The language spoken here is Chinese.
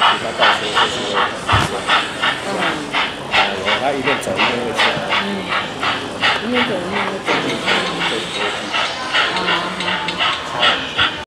他到时候就是会打楼，他一边走一边会跳。